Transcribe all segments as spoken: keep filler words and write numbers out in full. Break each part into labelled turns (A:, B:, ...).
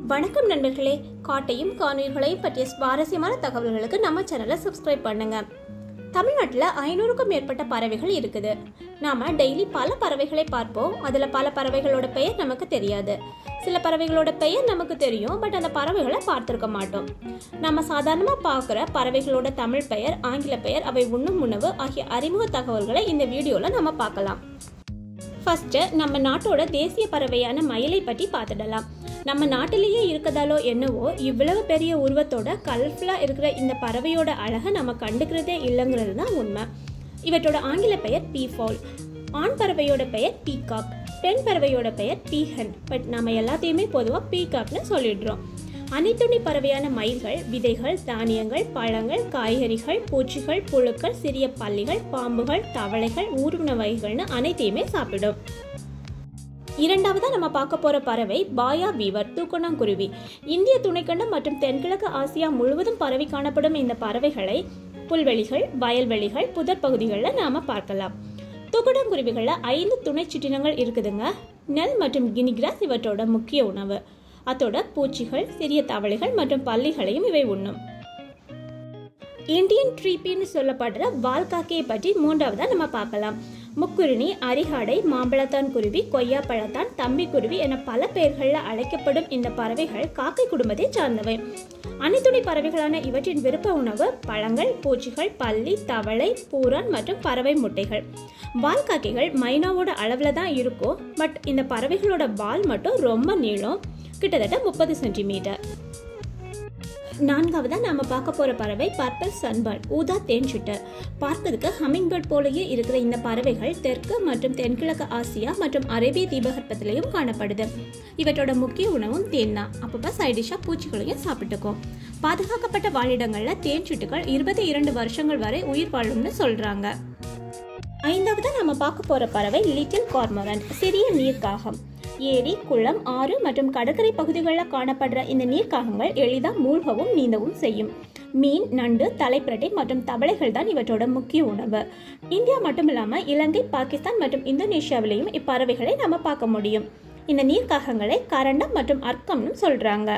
A: வணக்கம் நண்பர்களே, காட்டையும் காணொளிகளையும் பற்றிய சுவாரஸ்யமான தகவல்களுக்கு நம்ம சேனலை சப்ஸ்கிரைப் பண்ணுங்க. தமிழ்நாட்டில் ஐநூறுக்கும் மேற்பட்ட பறவைகள் இருக்குது. நாம டெய்லி பல பறவைகளை பார்ப்போம். அதுல பல பறவைகளோட பெயர் நமக்கு தெரியாது. சில பறவைகளோட பெயர் நமக்கு தெரியும், பட் அந்த பறவைகளை பார்த்திருக்க மாட்டோம். நம்ம சாதாரணமா பார்க்குற பறவைகளோட தமிழ் பெயர், ஆங்கில பெயர், அவை உண்ணும் உணவு ஆகிய அறிமுக தகவல்களை இந்த வீடியோல நம்ம பார்க்கலாம். ஃபர்ஸ்ட், நம்ம நாட்டோட தேசிய பறவையான மயிலை பற்றி பார்த்துடலாம். நம்ம நாட்டிலேயே இருக்கதாலோ என்னவோ இவ்வளவு பெரிய உருவத்தோட கலர்ஃபுல்லா இருக்கிற இந்த பறவையோட அழகை நம்ம கண்டுக்கிறதே இல்லைங்கிறது தான் உண்மை. இவற்றோட ஆங்கில பெயர் பீஃபால். ஆண் பறவையோட பெயர் பீகாக், பெண் பறவையோட பெயர் பீஹன். பட் நம்ம எல்லாத்தையுமே பொதுவாக பீகாக்னு சொல்லிடுறோம். அனைத்துணி பறவையான மயில்கள் விதைகள், தானியங்கள், பழங்கள், காய்கறிகள், பூச்சிகள், புழுக்கள், சிறிய பல்லிகள், பாம்புகள், தவளைகள், ஊர்வன வகைகள்னு அனைத்தையுமே சாப்பிடும். இரண்டாவதா நம்ம பார்க்க போற பறவை பாயா வீவர், தூக்கணாங்குருவி. இந்திய துணைக்கண்டம் மற்றும் தென்கிழக்கு ஆசியா முழுவதும் பரவி காணப்படும் இந்த பறவைகளை புல்வெளிகள், வயல்வெளிகள், புதர் பகுதிகளில் நாம பார்க்கலாம். தூக்கணாங்குருவிகள்ல ஐந்து துணை சிற்றினங்கள் இருக்குதுங்க. நெல் மற்றும் கினிகிராஸ் இவற்றோட முக்கிய உணவு. அதோட பூச்சிகள், சிறிய தவளைகள் மற்றும் பல்லிகளையும் இவை உண்ணும். இந்தியன் ட்ரீப்பின்னு சொல்லப்படுற வால்காக்கையை பற்றி மூன்றாவதா நம்ம பார்க்கலாம். முக்குருணி, அரிகாடை, மாம்பழத்தான் குருவி, கொய்யாப்பழத்தான், தம்பி குருவி என பல பெயர்களில் அழைக்கப்படும் இந்த பறவைகள் காக்கை குடும்பத்தை சார்ந்தவை. அனைத்துணை பறவைகளான இவற்றின் விருப்ப உணவு பழங்கள், பூச்சிகள், பல்லி, தவளை, பூரான் மற்றும் பறவை முட்டைகள். வால்காக்கைகள் மைனாவோட அளவுல தான் இருக்கும், பட் இந்த பறவைகளோட வால் மட்டும் ரொம்ப நீளம், கிட்டத்தட்ட முப்பது சென்டிமீட்டர். நான்காவதா நாம பார்க்க போற பறவை பர்பிள் சன்பர்ட், ஊதா தேன்சிட்டர். பார்க்கிறதுக்கு ஹம்மிங் பேர்ட் போலயே இருக்கிற இந்த பறவைகள் தெற்கு மற்றும் தென்கிழக்கு ஆசியா மற்றும் அரேபிய தீபகற்பத்திலையும் காணப்படுது. இவற்றோட முக்கிய உணவும் தேன் தான். அப்பப்ப சைடிஷா பூச்சிகளையும் சாப்பிட்டுக்கும். பாதுகாக்கப்பட்ட வாழிடங்கள்ல தேன்சிட்டுகள் இருபத்தி இரண்டு வருஷங்கள் வரை உயிர் வாழும்னு சொல்றாங்க. ஐந்தாவதா நம்ம பார்க்க போற பறவை லிட்டில் கார்மோரண்ட், சிறிய நீர்க்காகம். ஏரி, குளம், ஆறு மற்றும் கடற்கரை பகுதிகளில் காணப்படுற இந்த நீர்க்காகங்கள் எளிதாக மூழ்கவும் நீந்தவும் செய்யும். மீன், நண்டு, தலைப்பிரட்டை மற்றும் தவளைகள் தான் இவற்றோட முக்கிய உணவு. இந்தியா மட்டும் இல்லாம இலங்கை, பாகிஸ்தான் மற்றும் இந்தோனேஷியாவிலையும் இப்பறவைகளை நம்ம பார்க்க முடியும். இந்த நீர்க்காகங்களை கரண்டம் மற்றும் அர்க்கம்னு சொல்றாங்க.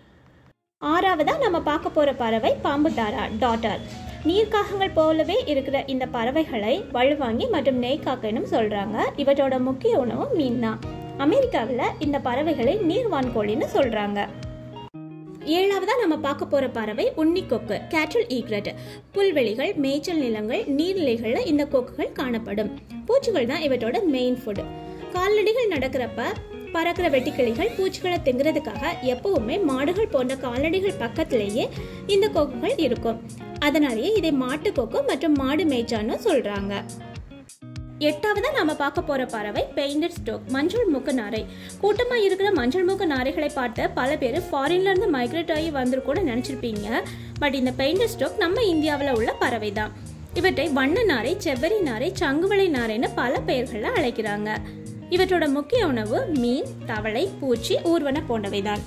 A: ஆறாவதா நம்ம பார்க்க போற பறவை பாம்புதாரா, டாட்டர். நீர்க்காகங்கள் போலவே இருக்கிற இந்த பறவைகளை வலுவாங்கி மற்றும் நெய்க்காக்கைன்னு சொல்றாங்க. இவற்றோட முக்கிய உணவும் மீன் தான். அமெரிக்காவில் இந்த பறவைகளை நீர்வான்கோழின்னு சொல்றாங்க. ஏழாவதா நம்ம பார்க்க போற பறவை உன்னிக்கொக்கு, கேட்டல் ஈக்ரெட். புல்வெளிகள், மேய்ச்சல் நிலங்கள், நீர்நிலைகள்ல இந்த கொக்குகள் காணப்படும். பூச்சிகள் தான் இவற்றோட மெயின் ஃபுட். கால்நடைகள் நடக்கிறப்ப பறக்கிற வெட்டிக்கிளிகள் பூச்சிகளை திங்கிறதுக்காக எப்பவுமே மாடுகள் போன்ற கால்நடைகள் பக்கத்திலேயே இந்த கொக்குகள் இருக்கும். அதனாலேயே இதை மாட்டுக்கொக்கு மற்றும் மாடு மேய்ச்சான்னு சொல்றாங்க. எட்டாவதா நாம பார்க்க போற பறவை பெயிண்டட் ஸ்டோக், மஞ்சள் மூக்கு நாரை. கூட்டமா இருக்கிற மஞ்சள் மூக்கு நாரைகளை பார்த்து பல பேர் ஃபாரின்ல இருந்து மைக்ரேட் ஆகி வந்திருக்கும்னு நினைச்சிருப்பீங்க. பட் இந்த பெயிண்டட் ஸ்டோக் நம்ம இந்தியாவில் உள்ள பறவை தான். இவற்றை வண்ண நாரை, செவ்வரி நாரை, சங்குவளை நாரைன்னு பல பெயர்கள்ல அழைக்கிறாங்க. இவற்றோட முக்கிய உணவு மீன், தவளை, பூச்சி, ஊர்வன போன்றவைதான்.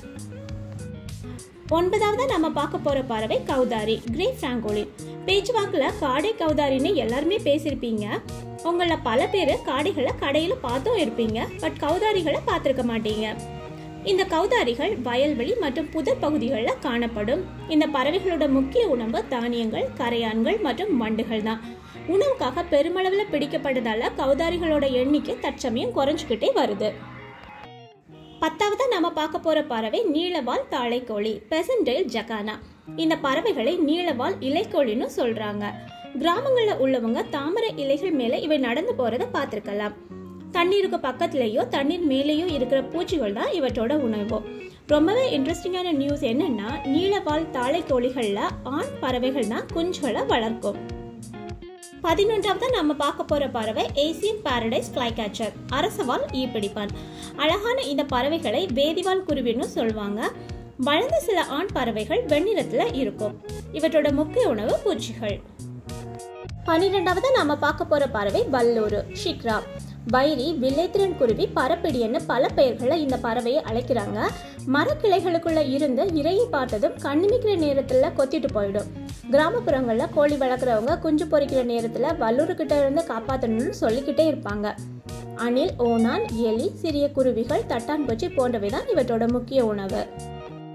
A: ஒன்பதாவதா நம்ம பார்க்க போற பறவை கௌதாரி, கிரே பிராங்கோலின். பேச்சுவாக்குல காடை கௌதாரின்னு எல்லாருமே பேசியிருப்பீங்க. உங்கள பல பேரு காடைகளை கடையில பார்த்தும் இருப்பீங்க, பட் கௌதாரிகளை பார்த்திருக்க மாட்டீங்க. இந்த கௌதாரிகள் வயல்வெளி மற்றும் புதர் பகுதிகளில் காணப்படும். இந்த பறவைகளோட முக்கிய உணவு தானியங்கள், கரையான்கள் மற்றும் வண்டுகள் தான். உணவுக்காக பெருமளவில் பிடிக்கப்பட்டதால கௌதாரிகளோட எண்ணிக்கை தற்சமயம் குறைஞ்சுக்கிட்டே வருது. பத்தாவதா நம்ம பார்க்க போற பறவை நீளவால் தாழைக்கோழி, பெசன்டெயில் ஜகானா. இந்த பறவைகளை நீளவால் இலைக்கோழின்னு சொல்றாங்க. கிராமங்கள்ல உள்ளவங்க தாமரை இலைகள் மேல இவை நடந்து போறத பார்த்திருக்கலாம். தண்ணீருக்கு பக்கத்திலேயோ தண்ணீர் மேலேயோ இருக்கிற பூச்சிகள் தான் இவற்றோட உணவு. ரொம்பவே இன்ட்ரெஸ்டிங்கான நியூஸ் என்னன்னா, நீளவால் தாழைக்கோழிகள்ல ஆண் பறவைகள் தான் குஞ்சுகளை வளர்க்கும். பதினொன்றாவது நம்ம பார்க்க போற பறவை ஏசியன் பாரடைஸ் ஃப்ளை கேச்சர், அரசவால் ஈப்பிடிப்பான். அழகான இந்த பறவைகளை வேதிவால் குருவின்னு சொல்லுவாங்க. வளர்ந்த சில ஆண் பறவைகள் வெண்ணிறத்துல இருக்கும். இவற்றோட முக்கிய உணவு பூச்சிகள். பன்னிரெண்டாவது நாம பார்க்க போற பறவை வல்லூரு, ஷிக்ரா. வைரி, வில்லைத்திறன் குருவி, பரப்பிடியன்னு பல பெயர்கள இந்த பறவையை அழைக்கிறாங்க. மரக்கிளைகளுக்குள்ள இருந்து இரையை பார்த்ததும் கண்ணிமிக்கிற நேரத்துல கொத்திட்டு போயிடும். கிராமப்புறங்கள்ல கோழி வளர்க்குறவங்க குஞ்சு பொறிக்கிற நேரத்துல வல்லூரு கிட்ட இருந்து காப்பாற்றணும்னு சொல்லிக்கிட்டே இருப்பாங்க. அணில், ஓணான், எலி, சிறிய குருவிகள், தட்டான்பூச்சி போன்றவை தான் இவற்றோட முக்கிய உணவு.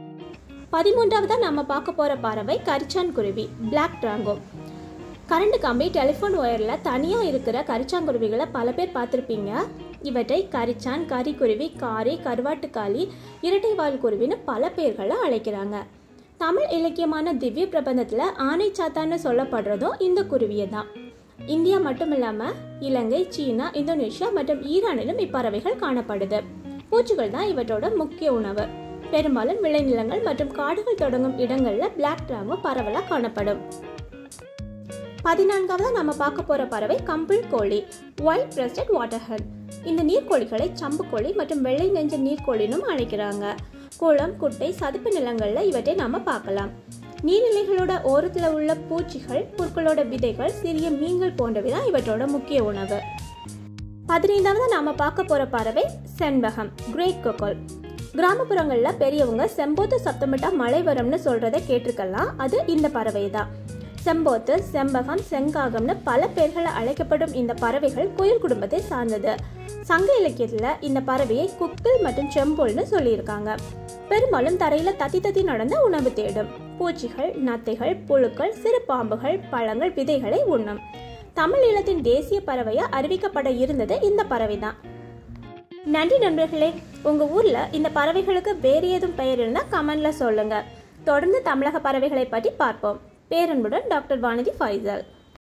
A: பதிமூன்றாவதா நம்ம பார்க்க போற பறவை கரிச்சான் குருவி, பிளாக் டிராங்கோ. கரண்ட் கம்பி, டெலிஃபோன் ஒயரில் தனியாக இருக்கிற கரிச்சாங்குருவிகளை பல பேர் பார்த்துருப்பீங்க. இவற்றை கரிச்சான், கரிக்குருவி, காரி, கருவாட்டுக்காளி, இரட்டைவால் குருவின்னு பல பேர்களை அழைக்கிறாங்க. தமிழ் இலக்கியமான திவ்ய பிரபந்தத்தில் ஆனை சாத்தான்னு சொல்லப்படுறதும் இந்த குருவியை தான். இந்தியா மட்டும் இல்லாமல் இலங்கை, சீனா, இந்தோனேஷியா மற்றும் ஈரானிலும் இப்பறவைகள் காணப்படுது. பூச்சிகள் தான் இவற்றோட முக்கிய உணவு. பெரும்பாலும் விளைநிலங்கள் மற்றும் காடுகள் தொடங்கும் இடங்களில் பிளாக் டிராங்கோ பரவலாக காணப்படும். பதினான்காவது நம்ம பார்க்க போற பறவை கம்பிள் கோழி, ஒயிட் பிரஸ்டட் வாட்டர்ஹெட். இந்த நீர்க்கோழிகளை சம்புக்கோழி மற்றும் வெள்ளை நெஞ்ச நீர்க்கோழினும் அழைக்கிறாங்க. குளம், குட்டை, சதுப்பு நிலங்கள்ல இவற்றை நாம பார்க்கலாம். நீர்நிலைகளோட ஓரத்தில் உள்ள பூச்சிகள், புற்களோட விதைகள், சிறிய மீன்கள் போன்றவை தான் இவற்றோட முக்கிய உணவு. பதினைந்தாவது நாம பார்க்க போற பறவை செண்பகம், கிரேட் கொக்கோல். கிராமப்புறங்கள்ல பெரியவங்க செம்போத்து சப்தமிட்டா மழை வரும்னு சொல்றதை கேட்டிருக்கலாம். அது இந்த பறவை தான். செம்போத்து, செம்பகம், செங்காகம்னு பல பேர்களை அழைக்கப்படும் இந்த பறவைகள் குயில் குடும்பத்தை சார்ந்தது. சங்க இலக்கியத்துல இந்த பறவையை குக்கில் மற்றும் செம்போல்னு சொல்லியிருக்காங்க. பெரும்பாலும் தரையில தத்தி தத்தி நடந்த உணவு தேடும். பூச்சிகள், நத்தைகள், புழுக்கள், சிறு பாம்புகள், பழங்கள், விதைகளை உண்ணும். தமிழ் ஈழத்தின் தேசிய பறவையா அறிவிக்கப்பட இருந்தது இந்த பறவை தான். நன்றி நண்பர்களே. உங்க ஊர்ல இந்த பறவைகளுக்கு வேறு ஏதும் பெயர் இருந்தா கமெண்ட்ல சொல்லுங்க. தொடர்ந்து தமிழக பறவைகளை பற்றி பார்ப்போம். பேரன்புடன் டாக்டர் வானதி ஃபைசல்.